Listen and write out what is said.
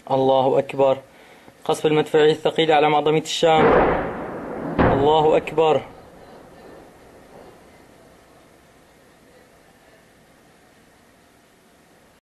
الله أكبر. قصف المدفعية الثقيلة على معظمية الشام. الله أكبر.